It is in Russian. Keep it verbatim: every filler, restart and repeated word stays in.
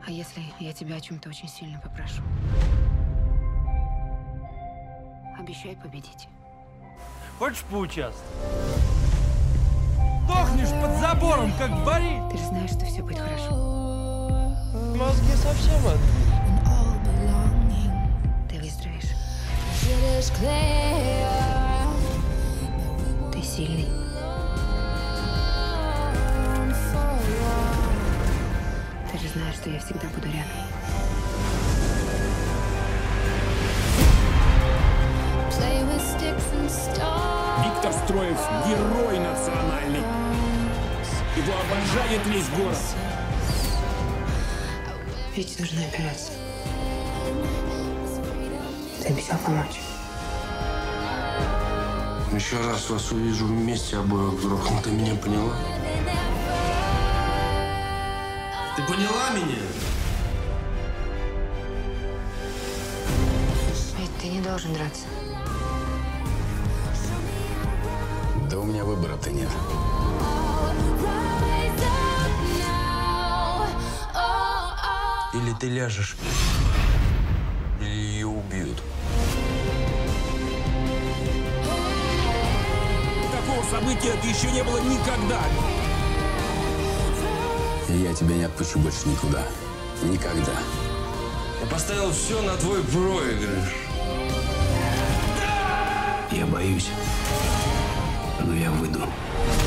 А если я тебя о чем-то очень сильно попрошу? Обещай победить. Хочешь поучаствовать? Дохнешь под забором, как Борис. Ты же знаешь, что все будет хорошо. Мозги совсем отбили. Ты выздоровеешь. Ты сильный. Ты же знаешь, что я всегда буду рядом. Виктор Строев – герой национальный. Его обожает весь город. Ведь нужна операция. Ты обещал помочь. Еще раз вас увижу вместе, обоих грохну. Ты меня поняла? Ты поняла меня? Ведь ты не должен драться. Да у меня выбора-то нет. Или ты ляжешь, или ее убьют. Такого события еще не было никогда. И я тебя не отпущу больше никуда. Никогда. Я поставил все на твой проигрыш. Я боюсь, но я выйду.